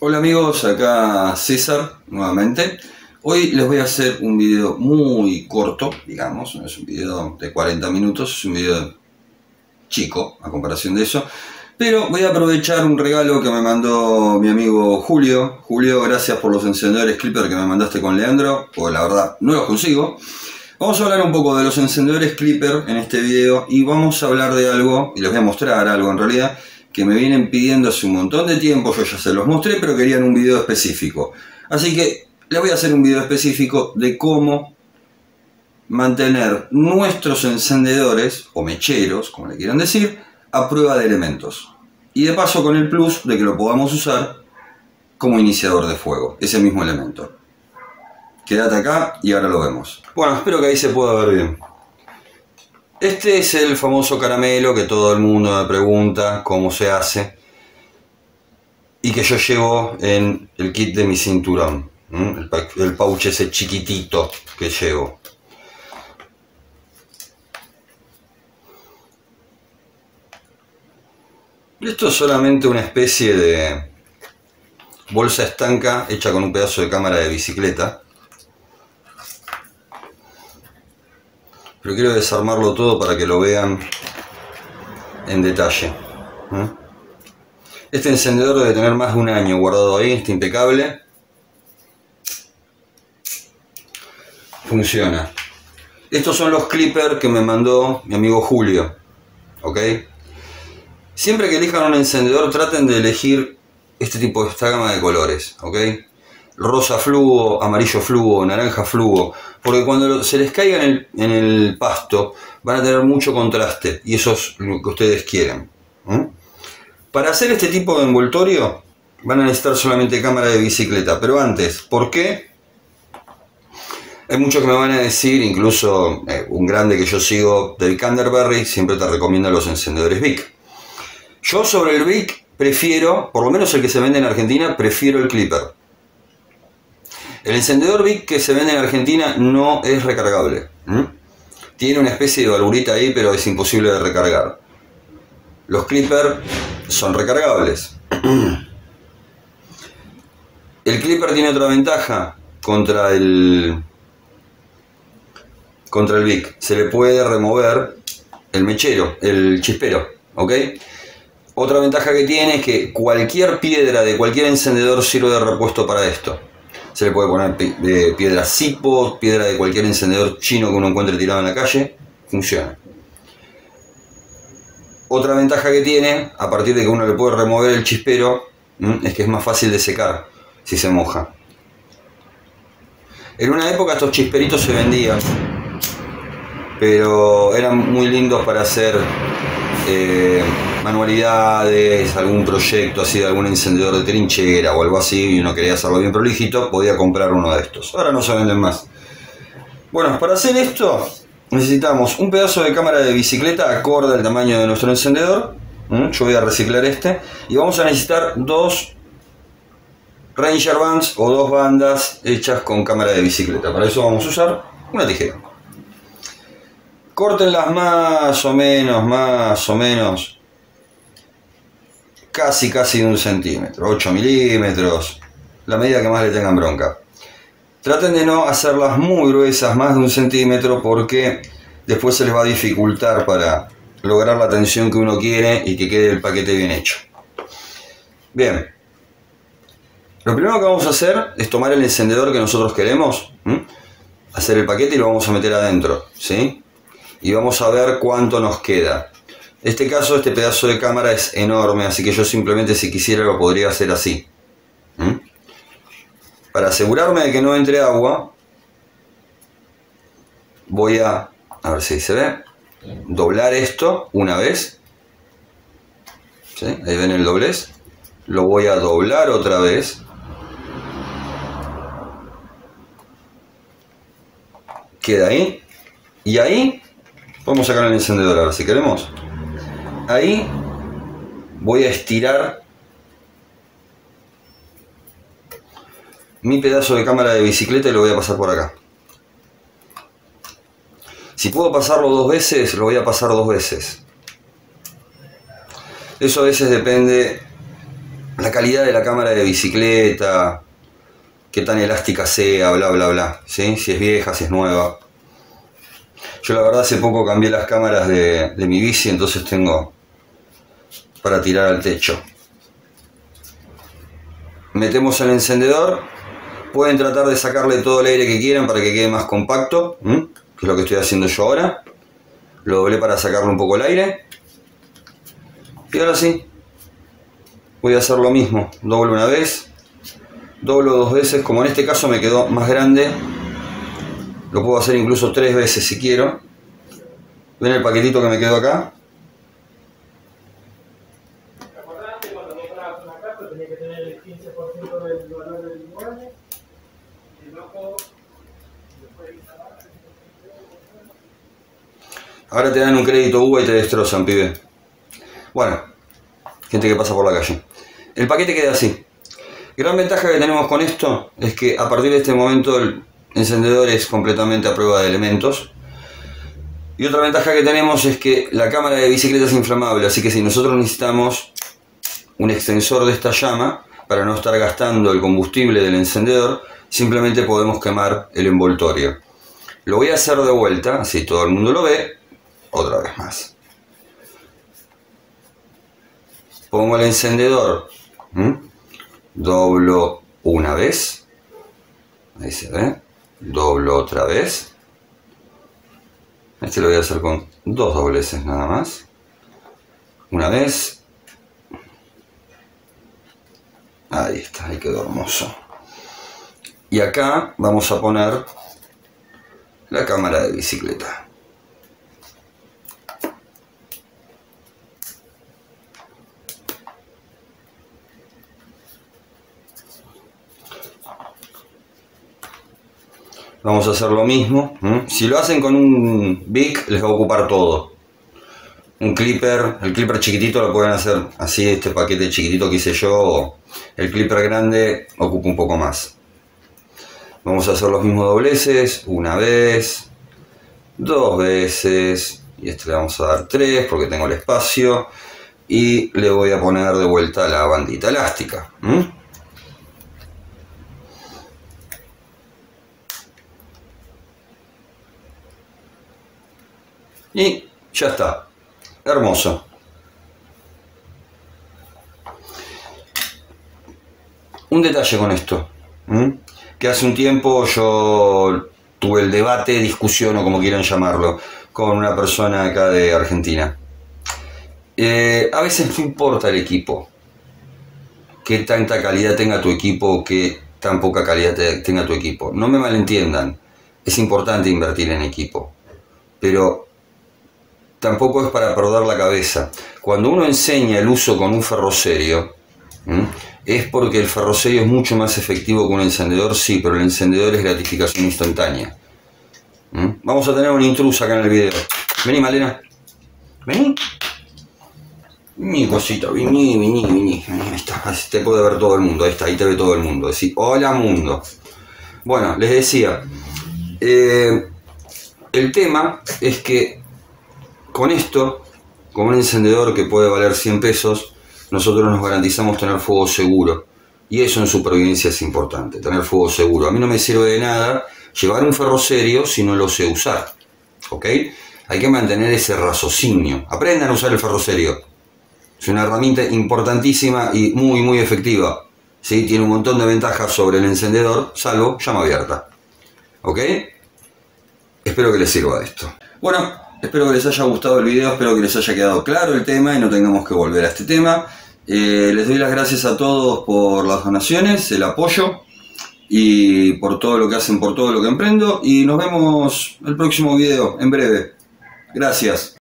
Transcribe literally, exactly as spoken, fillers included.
Hola amigos, acá César nuevamente. Hoy les voy a hacer un video muy corto, digamos, no es un video de cuarenta minutos, es un video chico a comparación de eso. Pero voy a aprovechar un regalo que me mandó mi amigo Julio. Julio, gracias por los encendedores Clipper que me mandaste con Leandro, porque la verdad no los consigo. Vamos a hablar un poco de los encendedores Clipper en este video y vamos a hablar de algo, y les voy a mostrar algo en realidad, que me vienen pidiendo hace un montón de tiempo. Yo ya se los mostré, pero querían un video específico. Así que les voy a hacer un video específico de cómo mantener nuestros encendedores, o mecheros, como le quieran decir, a prueba de elementos. Y de paso con el plus de que lo podamos usar como iniciador de fuego, ese mismo elemento. Quédate acá y ahora lo vemos. Bueno, espero que ahí se pueda ver bien. Este es el famoso caramelo que todo el mundo me pregunta cómo se hace y que yo llevo en el kit de mi cinturón, ¿Mm? el pouch ese chiquitito que llevo. Esto es solamente una especie de bolsa estanca hecha con un pedazo de cámara de bicicleta. Pero quiero desarmarlo todo para que lo vean en detalle. Este encendedor debe tener más de un año guardado ahí, está impecable. Funciona. Estos son los clippers que me mandó mi amigo Julio. ¿Ok? Siempre que elijan un encendedor traten de elegir este tipo, esta gama de colores. ¿Ok? Rosa fluo, amarillo fluo, naranja fluo, porque cuando se les caiga en el, en el pasto van a tener mucho contraste y eso es lo que ustedes quieren. ¿Mm? Para hacer este tipo de envoltorio van a necesitar solamente cámara de bicicleta, pero antes, ¿por qué? Hay muchos que me van a decir, incluso eh, un grande que yo sigo, Dave Canterbury, siempre te recomienda los encendedores Bic. Yo sobre el Bic prefiero, por lo menos el que se vende en Argentina, prefiero el Clipper. El encendedor Bic que se vende en Argentina no es recargable. ¿Mm? Tiene una especie de valvulita ahí, pero es imposible de recargar. Los Clipper son recargables. El Clipper tiene otra ventaja contra el, contra el Bic. Se le puede remover el mechero, el chispero. ¿Ok? Otra ventaja que tiene es que cualquier piedra de cualquier encendedor sirve de repuesto para esto. Se le puede poner eh, piedra Zippo, piedra de cualquier encendedor chino que uno encuentre tirado en la calle, funciona. Otra ventaja que tiene, a partir de que uno le puede remover el chispero, ¿m? es que es más fácil de secar si se moja. En una época estos chisperitos se vendían, pero eran muy lindos para hacer eh, manualidades, algún proyecto así de algún encendedor de trinchera o algo así, y uno quería hacerlo bien prolijito, podía comprar uno de estos. Ahora no se venden más. Bueno, para hacer esto necesitamos un pedazo de cámara de bicicleta acorde al tamaño de nuestro encendedor. Yo voy a reciclar este. Y vamos a necesitar dos Ranger Bands o dos bandas hechas con cámara de bicicleta. Para eso vamos a usar una tijera. Córtenlas más o menos, más o menos, casi casi de un centímetro, ocho milímetros, la medida que más le tengan bronca. Traten de no hacerlas muy gruesas, más de un centímetro, porque después se les va a dificultar para lograr la tensión que uno quiere y que quede el paquete bien hecho. Bien, lo primero que vamos a hacer es tomar el encendedor que nosotros queremos, ¿m? hacer el paquete y lo vamos a meter adentro, ¿sí? Y vamos a ver cuánto nos queda. En este caso, este pedazo de cámara es enorme, así que yo simplemente, si quisiera, lo podría hacer así. ¿Mm? Para asegurarme de que no entre agua, voy a, a ver si se ve, doblar esto una vez. ¿Sí? Ahí ven el doblez. Lo voy a doblar otra vez. Queda ahí. Y ahí podemos sacar el encendedor ahora, si queremos. Ahí voy a estirar mi pedazo de cámara de bicicleta y lo voy a pasar por acá. Si puedo pasarlo dos veces, lo voy a pasar dos veces. Eso a veces depende la calidad de la cámara de bicicleta, qué tan elástica sea, bla bla bla, ¿sí? Si es vieja, si es nueva. Yo la verdad hace poco cambié las cámaras de, de mi bici, entonces tengo para tirar al techo. Metemos el encendedor, pueden tratar de sacarle todo el aire que quieran para que quede más compacto, ¿m? Que es lo que estoy haciendo yo ahora. Lo doblé para sacarle un poco el aire. Y ahora sí, voy a hacer lo mismo, doblo una vez, doblo dos veces, como en este caso me quedó más grande, lo puedo hacer incluso tres veces si quiero. ¿Ven el paquetito que me quedó acá? Ahora te dan un crédito U V A y te destrozan, pibe. Bueno, gente que pasa por la calle. El paquete queda así. Gran ventaja que tenemos con esto es que a partir de este momento el encendedor es completamente a prueba de elementos. Y otra ventaja que tenemos es que la cámara de bicicleta es inflamable, así que si nosotros necesitamos un extensor de esta llama para no estar gastando el combustible del encendedor, simplemente podemos quemar el envoltorio. Lo voy a hacer de vuelta, así todo el mundo lo ve, otra vez más. Pongo el encendedor, ¿Mm? doblo una vez, ahí se ve, doblo otra vez. Este lo voy a hacer con dos dobleces nada más. Una vez. Ahí está, ahí quedó hermoso. Y acá vamos a poner la cámara de bicicleta. Vamos a hacer lo mismo. ¿Mm? Si lo hacen con un Bic les va a ocupar todo. Un clipper, el clipper chiquitito lo pueden hacer así, este paquete chiquitito que hice yo. O el clipper grande ocupa un poco más. Vamos a hacer los mismos dobleces. Una vez, dos veces. Y este le vamos a dar tres porque tengo el espacio. Y le voy a poner de vuelta la bandita elástica. ¿Mm? Y ya está, hermoso. Un detalle con esto, ¿m? que hace un tiempo yo tuve el debate, discusión o como quieran llamarlo, con una persona acá de Argentina. Eh, a veces no importa el equipo, qué tanta calidad tenga tu equipo o qué tan poca calidad tenga tu equipo. No me malentiendan, es importante invertir en equipo, pero tampoco es para perder la cabeza. Cuando uno enseña el uso con un ferroserio, ¿m? es porque el ferroserio es mucho más efectivo que un encendedor, sí, pero el encendedor es gratificación instantánea. ¿M? Vamos a tener una intrusa acá en el video. Vení, Malena. Vení. Mi cosita, vení, vení, vení. Ahí está, así te puede ver todo el mundo. Ahí está, ahí te ve todo el mundo. Decir, hola mundo. Bueno, les decía, eh, el tema es que con esto, con un encendedor que puede valer cien pesos, nosotros nos garantizamos tener fuego seguro. Y eso en supervivencia es importante, tener fuego seguro. A mí no me sirve de nada llevar un ferroserio si no lo sé usar. ¿Ok? Hay que mantener ese raciocinio. Aprendan a usar el ferroserio. Es una herramienta importantísima y muy, muy efectiva. ¿Sí? Tiene un montón de ventajas sobre el encendedor, salvo llama abierta. ¿Ok? Espero que les sirva esto. Bueno, espero que les haya gustado el video, espero que les haya quedado claro el tema y no tengamos que volver a este tema. Eh, les doy las gracias a todos por las donaciones, el apoyo y por todo lo que hacen, por todo lo que emprendo. Y nos vemos el próximo video, en breve. Gracias.